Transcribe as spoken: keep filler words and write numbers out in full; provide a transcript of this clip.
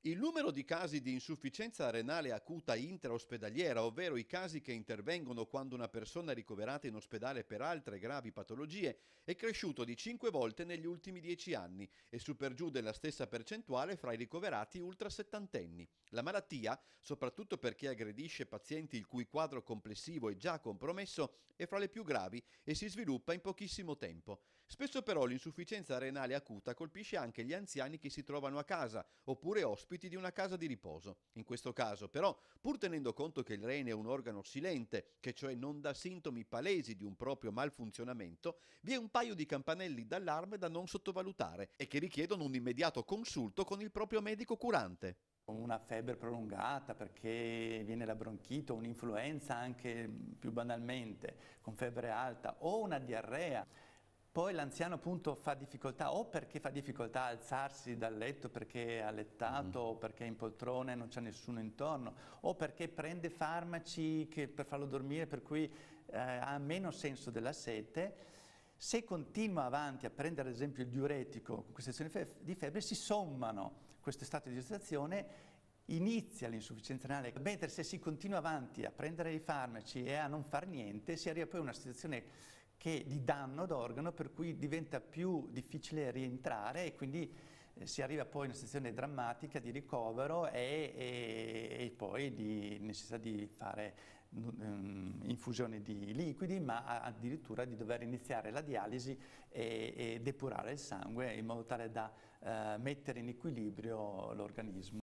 Il numero di casi di insufficienza renale acuta intraospedaliera, ovvero i casi che intervengono quando una persona è ricoverata in ospedale per altre gravi patologie, è cresciuto di cinque volte negli ultimi dieci anni e su per giù della stessa percentuale fra i ricoverati ultrasettantenni. La malattia, soprattutto perché aggredisce pazienti il cui quadro complessivo è già compromesso, è fra le più gravi e si sviluppa in pochissimo tempo. Spesso però l'insufficienza renale acuta colpisce anche gli anziani che si trovano a casa oppure ospiti di una casa di riposo. In questo caso, però, pur tenendo conto che il rene è un organo silente, che cioè non dà sintomi palesi di un proprio malfunzionamento, vi è un paio di campanelli d'allarme da non sottovalutare e che richiedono un immediato consulto con il proprio medico curante. Una febbre prolungata perché viene la bronchite, un'influenza anche più banalmente, con febbre alta, o una diarrea. Poi l'anziano appunto fa difficoltà o perché fa difficoltà a alzarsi dal letto perché è allettato, o perché è in poltrona e non c'è nessuno intorno, o perché prende farmaci che, per farlo dormire, per cui eh, ha meno senso della sete. Se continua avanti a prendere ad esempio il diuretico con queste azioni di febbre, si sommano questo stato di agitazione, inizia l'insufficienza renale, mentre se si continua avanti a prendere i farmaci e a non far niente, si arriva poi a una situazione che di danno d'organo, per cui diventa più difficile rientrare e quindi eh, si arriva poi a una situazione drammatica di ricovero e, e, e poi di necessità di fare um, infusione di liquidi, ma addirittura di dover iniziare la dialisi e, e depurare il sangue in modo tale da uh, mettere in equilibrio l'organismo.